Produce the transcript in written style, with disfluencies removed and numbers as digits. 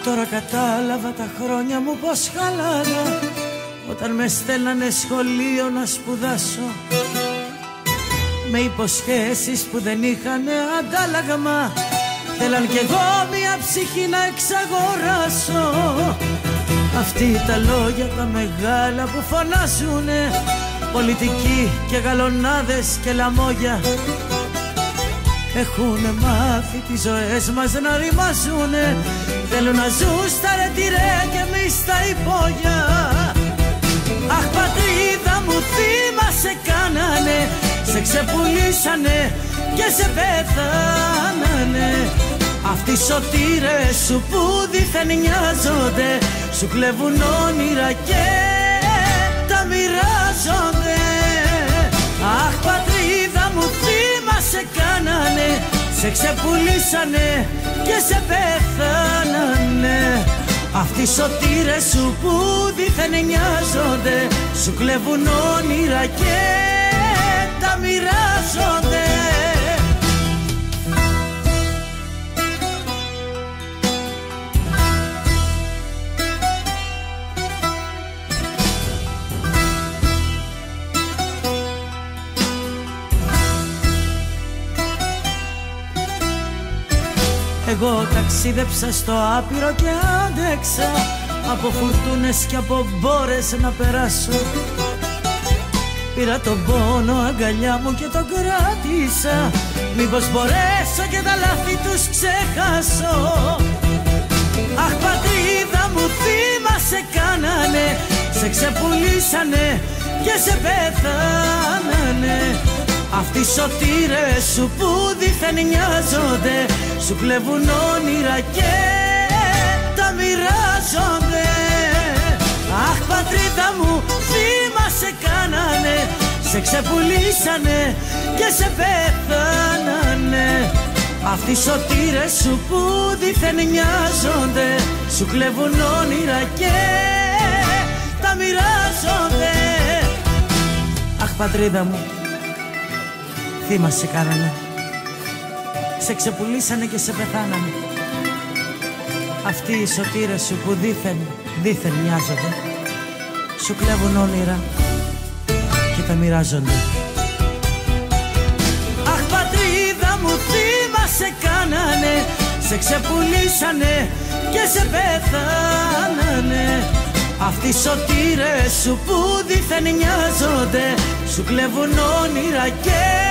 Τώρα κατάλαβα τα χρόνια μου πως χαλάρα, όταν με στέλνανε σχολείο να σπουδάσω, με υποσχέσεις που δεν είχανε αντάλλαγμα. Θέλαν κι εγώ μια ψυχή να εξαγοράσω. Αυτοί τα λόγια τα μεγάλα που φωνάζουνε, πολιτικοί και γαλονάδες και λαμόγια, έχουνε μάθει τις ζωές μας να ρημάζουνε. Θέλουν να ζουν στα ρετυρέ και εμείς στα υπόγεια. Αχ πατρίδα μου, θύμα σε κάνανε, σε ξεπουλήσανε και σε πέθανανε. Αυτοί οι σωτήρες σου που δίθεν νοιάζονται, σου κλέβουν όνειρα και τα μοιράζονται. Αχ πατρίδα μου, θύμα σε κάνανε, σε ξεπουλήσανε και σε πέθανανε. Αυτοί οι σωτήρες σου που δίθεν νοιάζονται, σου κλέβουν όνειρα και τα μοιράζονται. Εγώ ταξίδεψα στο άπειρο και άντεξα, από φουρτούνες και από μπόρες να περάσω. Πήρα τον πόνο αγκαλιά μου και τον κράτησα, μήπως μπορέσω και τα λάθη τους ξεχάσω. Αχ πατρίδα μου, θύμα σε κάνανε, σε ξεπουλήσανε και σε πέθανανε. Αυτοί οι σωτήρες σου που δίθεν νοιάζονται, σου κλέβουν όνειρα και τα μοιράζονται. Αχ πατρίδα μου, θύμα σε κάνανε, σε ξεπουλήσανε και σε πέθανανε. Αυτοί οι σωτήρες σου που δίθεν νοιάζονται, σου κλέβουν όνειρα και τα μοιράζονται. Αχ πατρίδα μου, θύμα σε κάνανε, σε ξεπουλήσανε και σε πεθάνανε. Αυτοί οι σωτήρες σου που δίθεν μοιάζονται, σου κλέβουν όνειρα και τα μοιράζονται. Αχ πατρίδα μου, θύμα σε κάνανε, σε ξεπουλήσανε και σε πεθάνανε. Αυτοί οι σωτήρες σου που δίθεν νοιάζονται, σου κλέβουν όνειρα και